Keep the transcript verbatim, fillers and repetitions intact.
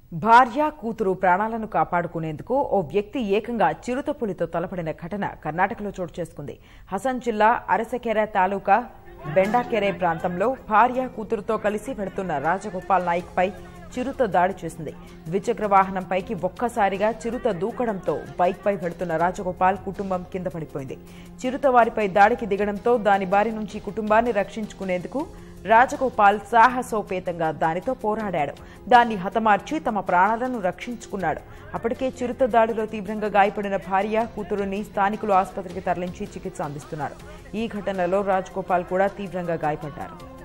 భార్య కూతురు ప్రాణాలను కాపాడుకునేందుకు ఓ వ్యక్తి ఏకంగా చిరుతపులితో తలపడిన ఘటన కర్ణాటకలో చోటు చేసుకుంది. హసన్ జిల్లా అరసకెర తాలూకా బెండకెరే ప్రాంతంలో భార్య కూతురుతో కలిసి వెళుతున్న రాజగోపాల్ నాయక్ పై చిరుత దాడి చేసింది. ద్విచక్ర వాహనంపైకి ఒక్కసారిగా చిరుత దూకడంతో బైక్ పై వెళుతున్న రాజగోపాల్ కుటుంబం కింద పడిపోయింది. చిరుత వారిపై దాడికి దిగడంతో దాని బారి నుంచి కుటుంబాన్ని రక్షించుకునేందుకు రాజగోపాల్ సాహసోపేతంగా దానితో పోరాడాడు. దాన్ని హతమార్చి తమ ప్రాణాలను రక్షించుకున్నాడు. అప్పటికే చిరుత దాడిలో తీవ్రంగా గాయపడిన భార్య కూతురుని స్థానికులు ఆసుపత్రికి తరలించి చికిత్స అందిస్తున్నారు. ఈ ఘటనలో రాజగోపాల్ కూడా తీవ్రంగా గాయపడ్డారు.